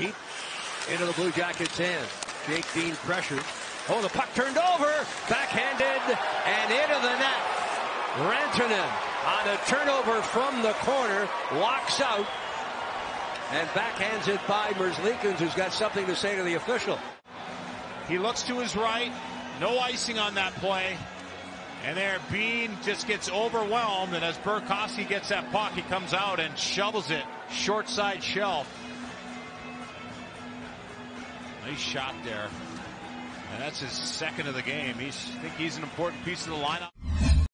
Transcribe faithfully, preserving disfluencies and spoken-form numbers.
Heat into the Blue Jackets' hands. Jake Dean pressures. Oh, the puck turned over. Backhanded and into the net. Rantanen on a turnover from the corner. Locks out. And backhands it by Merzlikins, who's got something to say to the official. He looks to his right. No icing on that play. And there, Bean just gets overwhelmed. And as Burakovsky gets that puck, he comes out and shovels it short side shelf. Nice shot there. And that's his second of the game. He's, I think he's an important piece of the lineup.